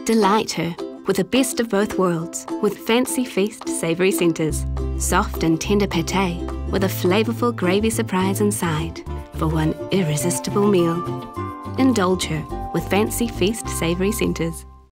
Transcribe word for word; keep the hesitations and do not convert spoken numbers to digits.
Delight her with the best of both worlds with Fancy Feast Savory Centres. Soft and tender pâté with a flavourful gravy surprise inside for one irresistible meal. Indulge her with Fancy Feast Savory Centres.